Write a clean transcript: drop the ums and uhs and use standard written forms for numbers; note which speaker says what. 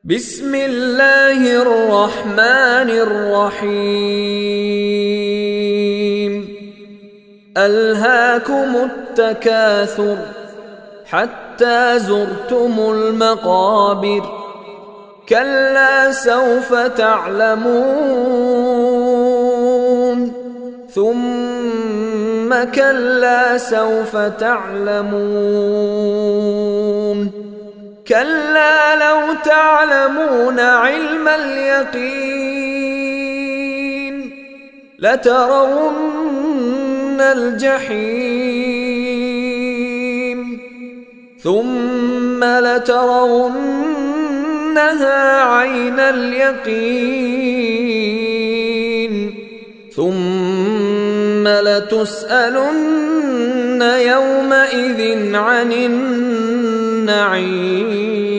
Speaker 1: بسم الله الرحمن الرحيم ألهاكم التكاثر حتى زرتم المقابر كلا سوف تعلمون ثم كلا سوف تعلمون كلا لو تعلمون علم اليقين لترون الجحيم ثم لترونها عين اليقين ثم لتسألن يومئذ عن النعيم